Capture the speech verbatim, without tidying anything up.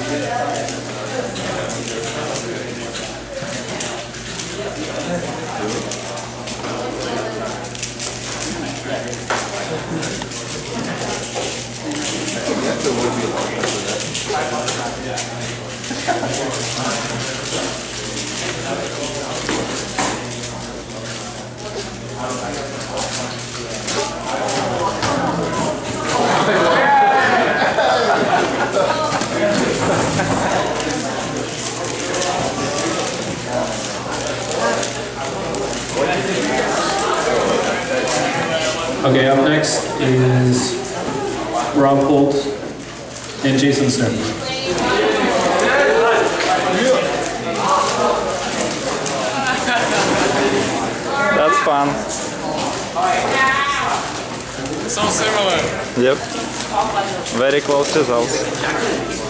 Okay, up next is Rob Holt and Jason Smith. That's fun. So similar. Yep. Very close results.